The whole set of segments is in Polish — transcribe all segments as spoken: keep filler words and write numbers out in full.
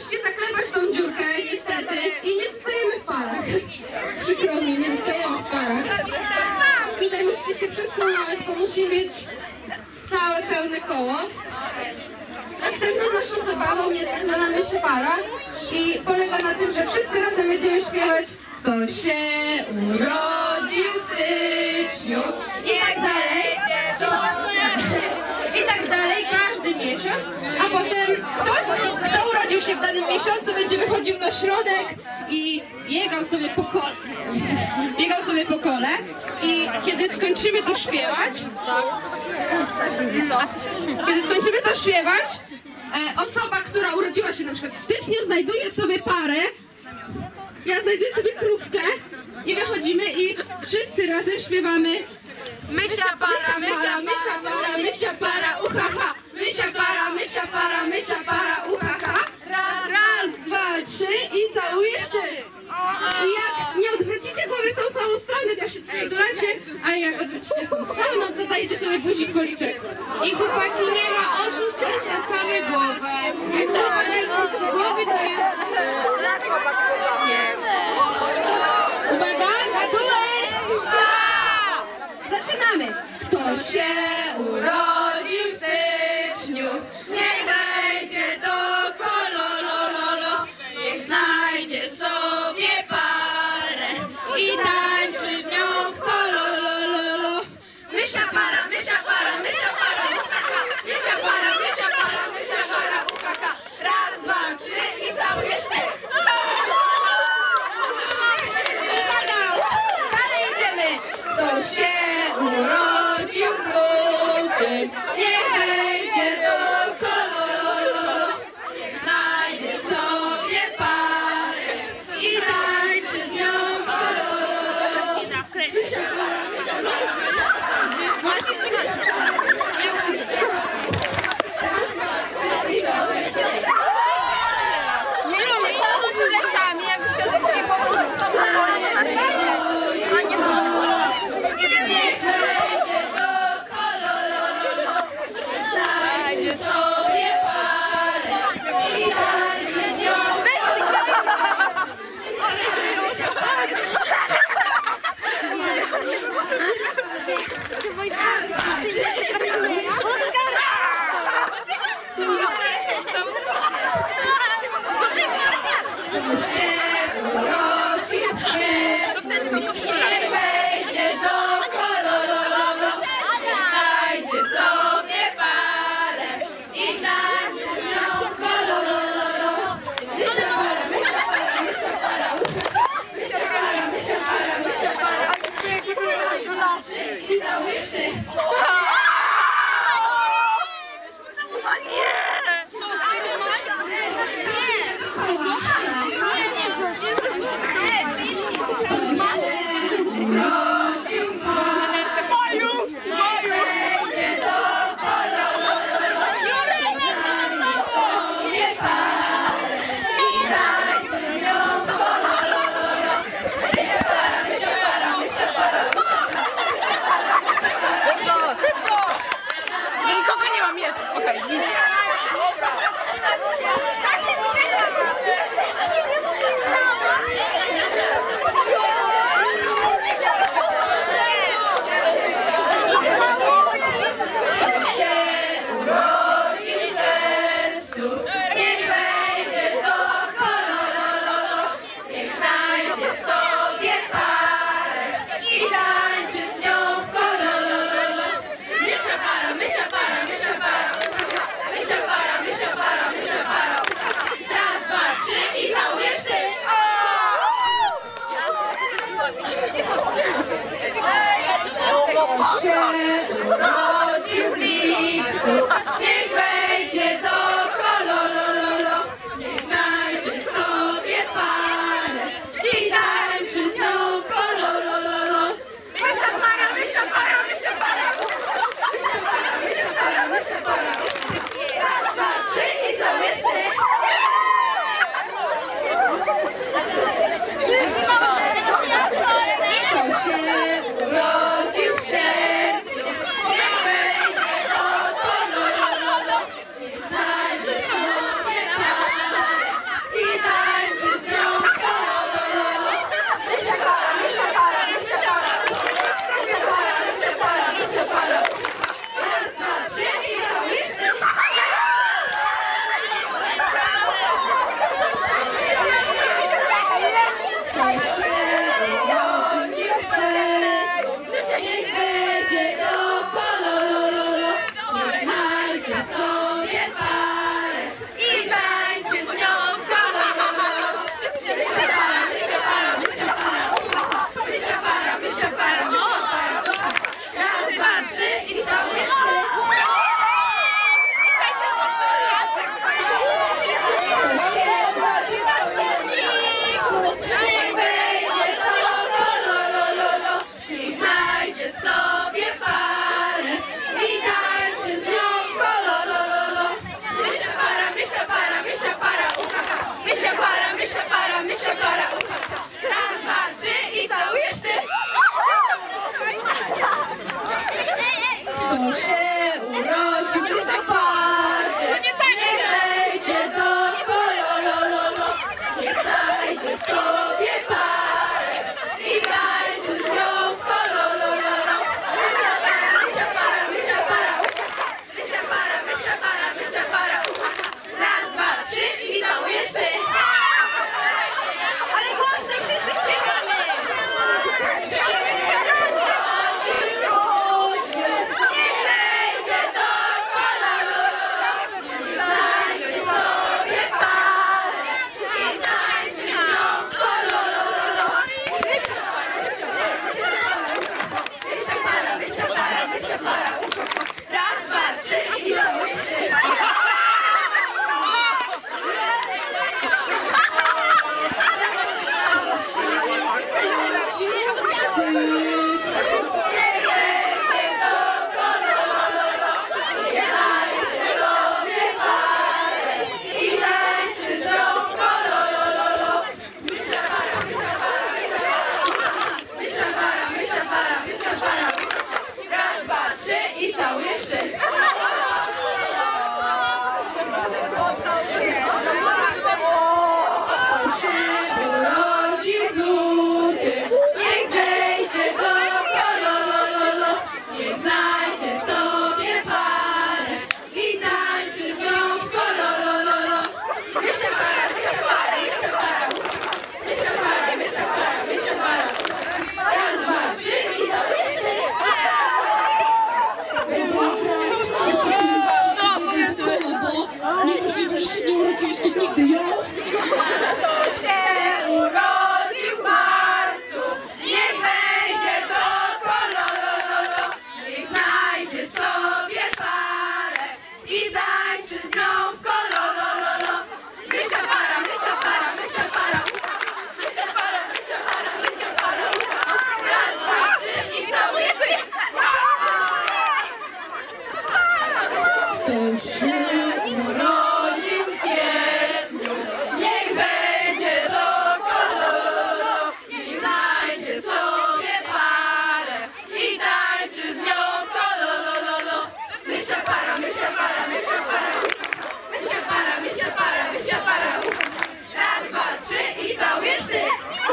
musicie zaklepać tą dziurkę, niestety, i nie zostajemy w parach. Przykro mi, nie zostajemy w parach. Tutaj musicie się przesunąć, bo musi być całe pełne koło. Następną naszą zabawą jest tak zwana myśl para i polega na tym, że wszyscy razem będziemy śpiewać kto się urodził w styczniu i tak dalej. To, I tak dalej, każdy miesiąc, a potem kto, kto urodził się w danym miesiącu będzie wychodził na środek i biegał sobie po kole. Biegał sobie po kole i kiedy skończymy to śpiewać, kiedy skończymy to śpiewać, e, osoba, która urodziła się na przykład w styczniu, znajduje sobie parę. Ja znajduję sobie krówkę i wychodzimy i wszyscy razem śpiewamy Mysia para, mysia mysia para, mysia para, uhaha. Mysia para, mysia para, mysia para, uhaha. Raz, dwa, trzy i całujesz ty. I jak nie odwrócicie głowy w tą samą stronę, to się przytulacie, a jak odwrócicie w tą stronę, no to dajecie sobie guzik policzek. I chłopaki, nie ma oszustw, odwracamy głowę. Jak chłopak nie zwróci głowy, to jest... Yy, nie. Uwaga, gatunek! Zaczynamy! Kto się urodził w styczniu, niech wejdzie do kololololo, niech znajdzie sobie parę i tańczy w nią w kololololo. Mysia para, mysia para, mysia para, ukaka, mysia para, mysia para, mysia para, ukaka. Raz, dwa, trzy i całujesz ty. Uwaga! Dalej idziemy! Kto się urodził w lutym, niech wejdzie do kolololo, niech znajdzie sobie parę i tańczy z nią w kolololo. Mysia para, mysia para, mysia plecami, jakby się odwrócili po prostu. A nie niech wejdzie do kolololo, niech znajdzie sobie parę i tańczy z nią. Kto się urodził w kwietniu, niech wejdzie do kolololo, znajdzie sobie parę i tańczy z nią kolololo. Mysia para, mysia para, mysia para, mysia para, mysia para, mysia para. I całujesz ty. Się urodził w lipcu. znajdzie sobie parę i tańczy z nią w kolor. Mysia para, mysia para, mysia para, mysia para, mysia para, mysia para. Raz, dwa, trzy i całujesz ty. To się urodzi w październiku, niech będzie to kolorololo. Niech znajdzie sobie parę i tańczy z nią w kolorololo. Mysia para, mysia para, mysia para, uhaha. Mysia para, mysia para, mysia para, uhaha. Raz, dwa, trzy i całujesz ty. Kto się urodził w listopadzie, niech wejdzie do kolorololo. Niech znajdzie sobie parę i tańczy z nią w kolorololo. Mysia para, mysia para, mysia para, uhaha. Mysia para, mysia para, mysia para, uhaha. Raz, dwa, trzy i całujesz ty. Ale głośno wszyscy śpiewamy. Raz, dwa, trzy i całujesz ty. I całujesz ty. Kto się urodził w lutym, niech wejdzie do kolorololo. Niech znajdzie sobie parę i tańczy z nią w kolorololo. Mysia para, mysia para, mysia para, mysia para, mysia para, mysia para. Raz, dwa, trzy i całujesz ty. Będziemy grać bo niemożliwe, że się nie urodziliście nigdy, jo? Kto się urodził w marcu, niech wejdzie do kolorololo. Niech znajdzie sobie parę i tańczy z nią w kolorololo. Mysia para, mysia para, mysia para, mysia para, mysia para, mysia para. Raz, dwa, trzy i całujesz ty. Kto się urodził w kwietniu, niech wejdzie do kolorololo. Niech znajdzie sobie parę i tańczy z nią w kolorololo. Mysia para, mysia para, mysia para, mysia para, mysia para, mysia para. Raz, dwa, trzy i całujesz ty.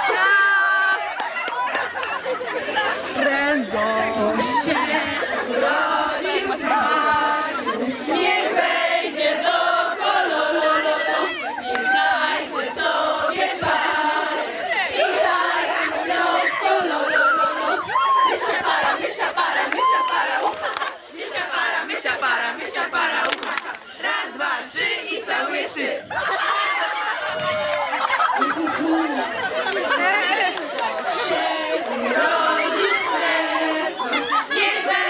Kto się urodził w marcu, niech wejdzie do kolorololo. Niech znajdzie sobie parę i tańczy z nią w kolorololo. Mysia para, mysia para, mysia para, uhaha. Mysia para, mysia para, mysia para, uhaha. Raz, dwa, trzy i całujesz ty. Się urodził w czerwcu, niech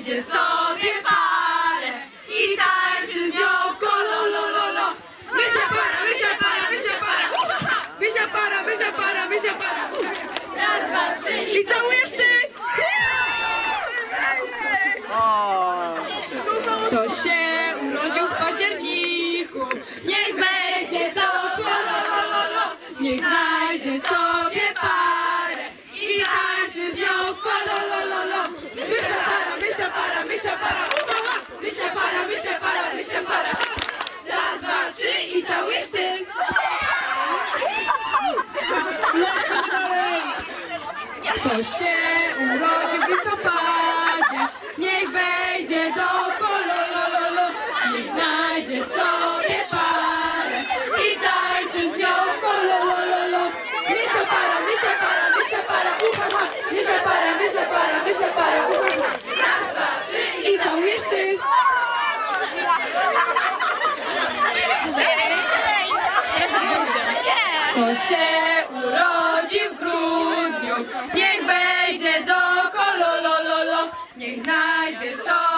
znajdzie sobie parę i tańczy z nią w kololololo. Mysia para, mysia para, mysia para, mysia para, mysia para, mysia para. Raz, dwa, trzy i całujesz ty! Kto się urodził w październiku, niech wejdzie do kololololo, niech znajdzie sobie parę i tańczy z nią w kololololo. Mysia para, mysia para, mysia para, uwaga! Mysia para, mysia para, mysia para. Raz, dwa, trzy i całujesz ty! Lecimy dalej! Kto się urodził w listopadzie, niech wejdzie do kololololo, niech znajdzie sobie parę i tańczy z nią w kololololo. Mysia para, mysia para, mysia para, uhaha! Mysia para, mysia para, mysia para, uhaha! Raz, dwa, trzy i całujesz ty! Kto się urodzi w grudniu, niech wejdzie do kololololo, niech znajdzie sobie